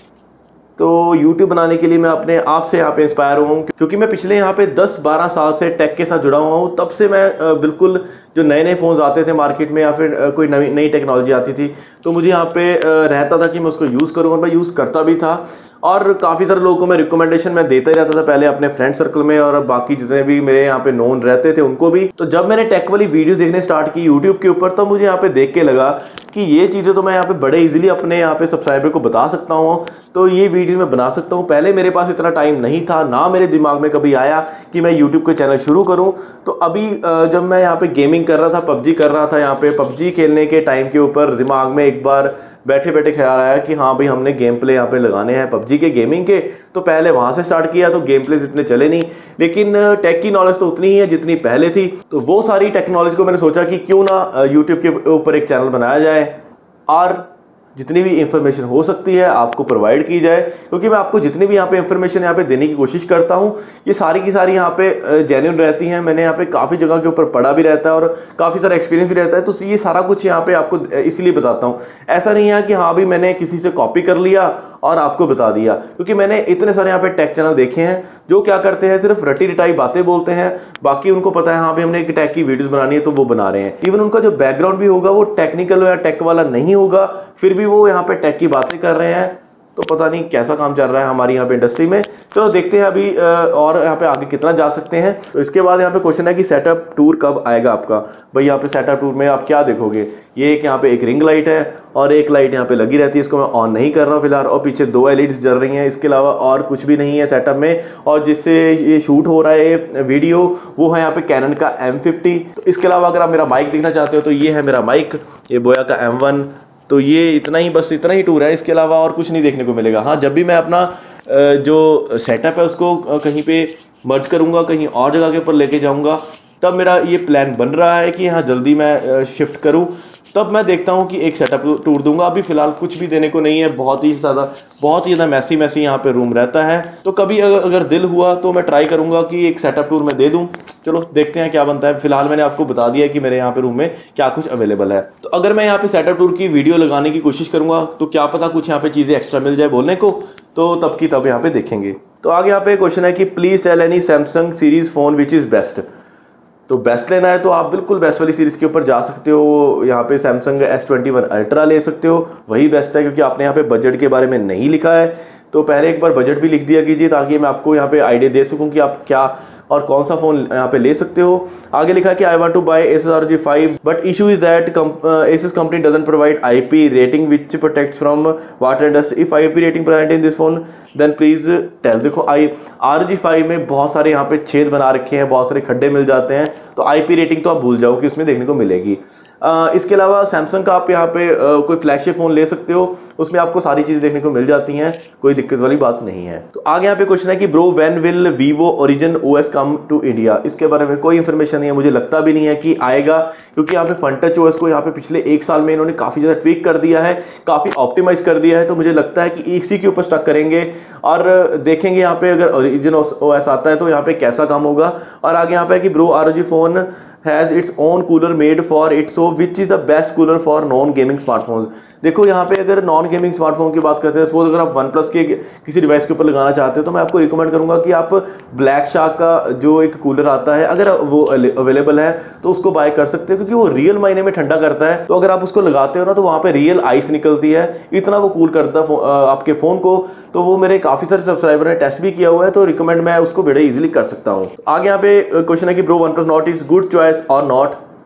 तो YouTube बनाने के लिए मैं अपने आप से यहाँ पे इंस्पायर हुआ हूँ, क्योंकि मैं पिछले यहाँ पे 10-12 साल से टेक के साथ जुड़ा हुआ हूँ। तब से मैं बिल्कुल जो नए नए फ़ोन्स आते थे मार्केट में या फिर कोई नई टेक्नोलॉजी आती थी तो मुझे यहाँ पे रहता था कि मैं उसको यूज़ करूँ, और मैं यूज़ करता भी था। और काफ़ी सारे लोगों को मैं रिकमेंडेशन मैं देता ही रहता था, पहले अपने फ्रेंड सर्कल में और बाकी जितने भी मेरे यहाँ पे नोन रहते थे उनको भी। तो जब मैंने टेक वाली वीडियोस देखने स्टार्ट की यूट्यूब के ऊपर, तो मुझे यहाँ पे देख के लगा कि ये चीज़ें तो मैं यहाँ पे बड़े इजीली अपने यहाँ पे सब्सक्राइबर को बता सकता हूँ, तो ये वीडियो मैं बना सकता हूँ। पहले मेरे पास इतना टाइम नहीं था, ना मेरे दिमाग में कभी आया कि मैं यूट्यूब का चैनल शुरू करूँ। तो अभी जब मैं यहाँ पे गेमिंग कर रहा था, पबजी कर रहा था, यहाँ पे पबजी खेलने के टाइम के ऊपर दिमाग में एक बार बैठे बैठे ख्याल आया कि हाँ भाई हमने गेम प्ले यहाँ पे लगाने हैं पबजी के, गेमिंग के। तो पहले वहाँ से स्टार्ट किया, तो गेम प्ले इतने चले नहीं, लेकिन टेक की नॉलेज तो उतनी ही है जितनी पहले थी। तो वो सारी टेक्नोलॉजी को मैंने सोचा कि क्यों ना यूट्यूब के ऊपर एक चैनल बनाया जाए और जितनी भी इंफॉर्मेशन हो सकती है आपको प्रोवाइड की जाए, क्योंकि मैं आपको जितनी भी यहाँ पे इंफॉर्मेशन यहाँ पे देने की कोशिश करता हूँ ये सारी की सारी यहाँ पे जेन्युइन रहती हैं। मैंने यहाँ पे काफ़ी जगह के ऊपर पढ़ा भी रहता है और काफ़ी सारा एक्सपीरियंस भी रहता है, तो ये सारा कुछ यहाँ पे आपको इसलिए बताता हूँ। ऐसा नहीं है कि हाँ भाई मैंने किसी से कॉपी कर लिया और आपको बता दिया, क्योंकि मैंने इतने सारे यहाँ पे टेक चैनल देखे हैं जो क्या करते हैं, सिर्फ रटी रटाई बातें बोलते हैं, बाकी उनको पता है हाँ भाई हमने एक टेक की वीडियोस बनानी है तो वो बना रहे हैं। इवन उनका जो बैकग्राउंड भी होगा वो टेक्निकल या टेक वाला नहीं होगा, फिर भी वो यहाँ पे टेक की बातें कर रहे हैं। तो पता नहीं कैसा काम चल रहा है हमारी यहाँ पे इंडस्ट्री में। चलो देखते हैं अभी और यहाँ पे आगे कितना जा सकते हैं। तो इसके बाद यहाँ पे क्वेश्चन है कि सेटअप टूर कब आएगा आपका? भाई यहाँ पे सेटअप टूर में आप क्या देखोगे, ये एक यहाँ पे एक रिंग लाइट है और एक लाइट यहाँ पे लगी रहती है, इसको मैं ऑन नहीं कर रहा हूँ फिलहाल, और पीछे 2 LEDs जल रही हैं, इसके अलावा और कुछ भी नहीं है सेटअप में। और जिससे ये शूट हो रहा है वीडियो वो है यहाँ पे कैनन का M50। तो इसके अलावा अगर आप मेरा माइक देखना चाहते हो तो ये है मेरा माइक, ये बोया का M1। तो ये इतना ही, बस इतना ही टूर है, इसके अलावा और कुछ नहीं देखने को मिलेगा। हाँ, जब भी मैं अपना जो सेटअप है उसको कहीं पे मर्ज करूँगा, कहीं और जगह के ऊपर लेके जाऊँगा, तब मेरा ये प्लान बन रहा है कि हाँ जल्दी मैं शिफ्ट करूँ, तब मैं देखता हूँ कि एक सेटअप टूर दूंगा। अभी फिलहाल कुछ भी देने को नहीं है, बहुत ही ज़्यादा मैसी यहाँ पे रूम रहता है। तो कभी अगर दिल हुआ तो मैं ट्राई करूँगा कि एक सेटअप टूर मैं दे दूँ। चलो देखते हैं क्या बनता है। फिलहाल मैंने आपको बता दिया कि मेरे यहाँ पे रूम में क्या कुछ अवेलेबल है। तो अगर मैं यहाँ पे सेटअप टूर की वीडियो लगाने की कोशिश करूँगा तो क्या पता कुछ यहाँ पे चीज़ें एक्स्ट्रा मिल जाए बोलने को, तो तब की तब यहाँ पे देखेंगे। तो आगे यहाँ पे क्वेश्चन है कि please tell any Samsung series phone which is best. तो बेस्ट लेना है तो आप बिल्कुल बेस्ट वाली सीरीज़ के ऊपर जा सकते हो। यहाँ पे सैमसंग S21 अल्ट्रा ले सकते हो, वही बेस्ट है, क्योंकि आपने यहाँ पे बजट के बारे में नहीं लिखा है। तो पहले एक बार बजट भी लिख दिया कीजिए ताकि मैं आपको यहाँ पे आइडिया दे सकूँ कि आप क्या और कौन सा फ़ोन यहाँ पे ले सकते हो। आगे लिखा कि I want to buy Asus ROG 5 but issue is that Asus company doesn't provide IP rating which protects from water and dust. If IP rating provided in this phone then please tell. देखो ROG 5 में बहुत सारे यहाँ पे छेद बना रखे हैं, बहुत सारे खड्डे मिल जाते हैं, तो IP रेटिंग तो आप भूल जाओ कि उसमें देखने को मिलेगी। इसके अलावा सैमसंग का आप यहाँ पे कोई फ्लैगशिप फ़ोन ले सकते हो, उसमें आपको सारी चीज़ें देखने को मिल जाती हैं, कोई दिक्कत वाली बात नहीं है। तो आगे यहाँ पे क्वेश्चन है कि bro when will Vivo Origin OS come to India. इसके बारे में कोई इन्फॉर्मेशन नहीं है, मुझे लगता भी नहीं है कि आएगा, क्योंकि यहाँ पे फ्रंट टच OS को यहाँ पे पिछले 1 साल में इन्होंने काफ़ी ज़्यादा ट्वीक कर दिया है, काफ़ी ऑप्टिमाइज़ कर दिया है। तो मुझे लगता है कि इसी के ऊपर स्टक करेंगे और देखेंगे यहाँ पे अगर Origin OS आता है तो यहाँ पे कैसा काम होगा। और आगे यहाँ पे है कि bro ROG phone has its own cooler made for it, so which is the best cooler for non gaming smartphones. देखो यहाँ पे अगर नॉन गेमिंग स्मार्टफोन की बात करते हैं, सपोज अगर आप OnePlus के किसी डिवाइस के ऊपर लगाना चाहते हो तो मैं आपको रिकमेंड करूँगा कि आप ब्लैक शार्क का जो एक कूलर आता है अगर वो अवेलेबल है तो उसको बाय कर सकते हो, क्योंकि वो रियल मायने में ठंडा करता है। तो अगर आप उसको लगाते हो ना तो वहाँ पे रियल आइस निकलती है, इतना वो कूल करता है आपके फ़ोन को। तो वो मेरे काफ़ी सारे सब्सक्राइबर ने टेस्ट भी किया हुआ है, तो रिकमेंड मैं उसको बड़े ईजिली कर सकता हूँ। आगे यहाँ पे क्वेश्चन है कि bro OnePlus Nord is good choice और नॉट।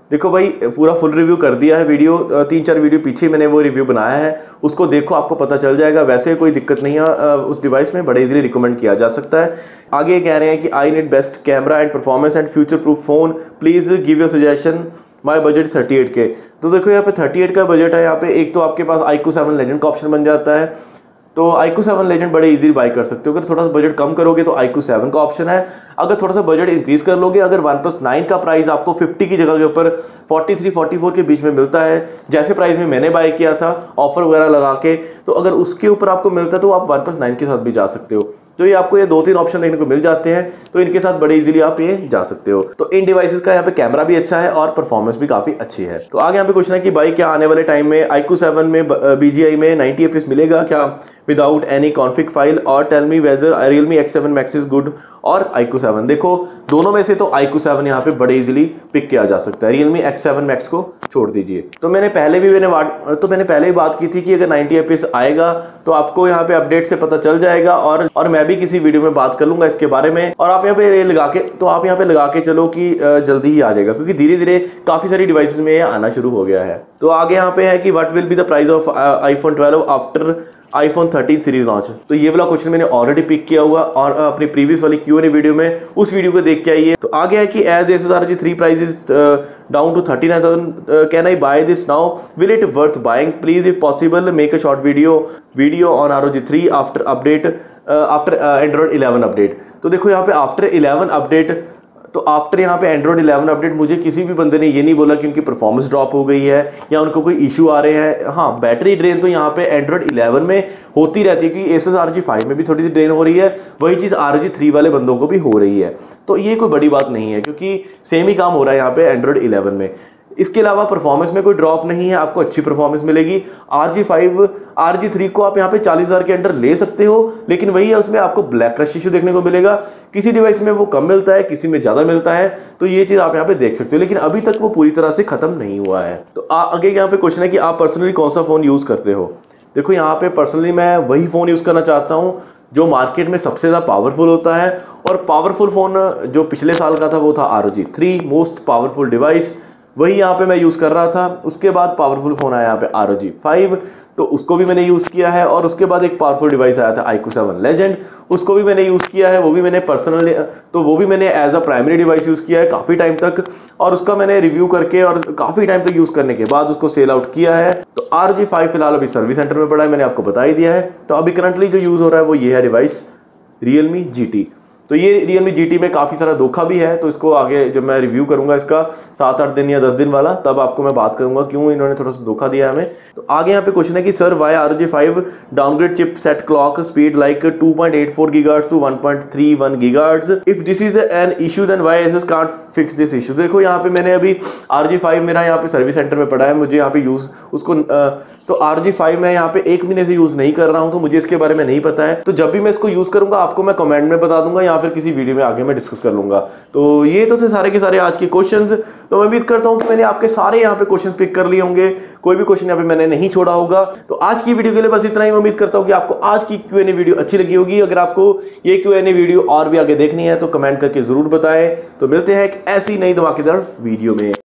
देखो भाई पूरा फुल रिव्यू कर दिया है, वीडियो 3-4 वीडियो पीछे मैंने वो रिव्यू बनाया है, उसको देखो आपको पता चल जाएगा। वैसे कोई दिक्कत नहीं है उस डिवाइस में, बड़े इजीली रिकमेंड किया जा सकता है। आगे ये कह रहे हैं कि I need best camera and performance and future proof phone, please give your suggestion, my budget 38K। तो देखो यहाँ पे 38 का बजट है। यहाँ पे एक तो आपके पास iQOO 7 लेजेंड का ऑप्शन बन जाता है, तो iQOO 7 लेजेंड बड़े इजीली बाई कर सकते हो। अगर थोड़ा सा बजट कम करोगे तो iQOO 7 का ऑप्शन है। अगर थोड़ा सा बजट इंक्रीज कर लोगे, अगर OnePlus 9 का प्राइस आपको 50 की जगह के ऊपर 43-44 के बीच में मिलता है, जैसे प्राइस में मैंने बाय किया था ऑफर वगैरह लगा के, तो अगर उसके ऊपर आपको मिलता है तो आप OnePlus 9 के साथ भी जा सकते हो। तो ये आपको ये 2-3 ऑप्शन देखने को मिल जाते हैं, तो इनके साथ बड़े इजीली आप ये जा सकते हो। तो इन डिवाइसेस का यहाँ पे कैमरा भी अच्छा है और परफॉर्मेंस भी काफी अच्छी है। तो आगे यहाँ पे क्वेश्चन है कि भाई क्या आने वाले टाइम में iQOO 7 में BGI में 90 FPS मिलेगा क्या विदाउट एनी कॉन्फिग फाइल, और tell me whether Realme X7 Max is good और iQOO 7। देखो दोनों में से तो iQOO 7 यहाँ पे बड़े इजीली पिक किया जा सकता है, Realme X7 Max को छोड़ दीजिए। तो मैंने पहले ही बात की थी कि अगर 90 FPS आएगा तो आपको यहाँ पे अपडेट से पता चल जाएगा, और मैं भी किसी वीडियो में बात कर लूंगा इसके बारे में। और आप यहाँ पे लगा के चलो कि जल्दी ही आ जाएगा, क्योंकि धीरे धीरे काफी सारी डिवाइसेस में ये आना शुरू हो गया है। तो आगे यहाँ पे है कि what will be the price of iPhone 12 after iPhone 13 series launch. तो ये वाला क्वेश्चन मैंने ऑलरेडी पिक किया हुआ और अपनी प्रीवियस वाली Q&A वीडियो में, उस वीडियो को देख के आइए। तो आगे है कि as Asus ROG 3 price is down to 39,000, can I buy this now, will it worth buying, please if possible make a short video on ROG 3 after update after Android 11 update. तो देखो यहाँ पे आफ्टर 11 अपडेट, तो आफ्टर यहाँ पे Android 11 अपडेट मुझे किसी भी बंदे ने ये नहीं बोला कि उनकी परफॉर्मेंस ड्रॉप हो गई है या उनको कोई इशू आ रहे हैं। हाँ, बैटरी ड्रेन तो यहाँ पे Android 11 में होती रहती है, क्योंकि Asus ROG 5 में भी थोड़ी सी ड्रेन हो रही है, वही चीज़ ROG 3 वाले बंदों को भी हो रही है। तो ये कोई बड़ी बात नहीं है, क्योंकि सेम ही काम हो रहा है यहाँ पे Android 11 में। इसके अलावा परफॉर्मेंस में कोई ड्रॉप नहीं है, आपको अच्छी परफॉर्मेंस मिलेगी। ROG 3 को आप यहाँ पे 40,000 के अंडर ले सकते हो, लेकिन वही है उसमें आपको ब्लैक क्रश इशू देखने को मिलेगा। किसी डिवाइस में वो कम मिलता है, किसी में ज़्यादा मिलता है, तो ये चीज़ आप यहाँ पे देख सकते हो, लेकिन अभी तक वो पूरी तरह से खत्म नहीं हुआ है। तो आगे यहाँ पे क्वेश्चन है कि आप पर्सनली कौन सा फ़ोन यूज़ करते हो। देखो यहाँ पे पर्सनली मैं वही फ़ोन यूज़ करना चाहता हूँ जो मार्केट में सबसे ज़्यादा पावरफुल होता है, और पावरफुल फ़ोन जो पिछले साल का था वो था ROG 3, मोस्ट पावरफुल डिवाइस, वही यहाँ पे मैं यूज़ कर रहा था। उसके बाद पावरफुल फ़ोन आया यहाँ पे ROG 5, तो उसको भी मैंने यूज़ किया है। और उसके बाद एक पावरफुल डिवाइस आया था iQOO 7 लेजेंड, उसको भी मैंने यूज़ किया है। वो भी मैंने पर्सनली, तो वो भी मैंने as a primary device use किया है काफ़ी टाइम तक, और उसका मैंने रिव्यू करके और काफ़ी टाइम तक यूज़ करने के बाद उसको सेल आउट किया है। तो ROG 5 फिलहाल अभी सर्विस सेंटर में पड़ा है, मैंने आपको बता ही दिया है। तो अभी करंटली जो यूज़ हो रहा है वो ये है डिवाइस Realme GT। तो ये Realme GT में काफ़ी सारा धोखा भी है, तो इसको आगे जब मैं रिव्यू करूंगा इसका 7-8 दिन या 10 दिन वाला, तब आपको मैं बात करूंगा क्यों इन्होंने थोड़ा सा धोखा दिया हमें। तो आगे यहाँ पे क्वेश्चन है कि sir why ROG 5 downgrade chip set clock speed like 2.84 GHz to 1.31 GHz, if this is an issue then why Asus can't fix this issue. देखो यहाँ पे मैंने अभी ROG 5 मेरा यहाँ पे सर्विस सेंटर में पड़ा है, मुझे यहाँ पे यूज़ उसको तो ROG 5 मैं यहाँ पे 1 महीने से यूज़ नहीं कर रहा हूँ, तो मुझे इसके बारे में नहीं पता है। तो जब भी मैं इसको यूज़ करूँगा आपको मैं कमेंट में बता दूंगा, या फिर किसी वीडियो में आगे मैं डिस्कस कर लूँगा। तो ये तो थे सारे के सारे आज के क्वेश्चंस। तो मैं उम्मीद करता हूँ कि मैंने आपके सारे यहाँ पे क्वेश्चन पिक कर लिए होंगे, कोई भी क्वेश्चन यहाँ पे मैंने नहीं छोड़ा होगा। तो आज की वीडियो के लिए बस इतना ही। मैं उम्मीद करता हूँ कि आपको आज की Q&A वीडियो अच्छी लगी होगी। अगर आपको ये Q&A वीडियो और भी आगे देखनी है तो कमेंट करके ज़रूर बताएं। तो मिलते हैं एक ऐसी नई धमाकेदार वीडियो में।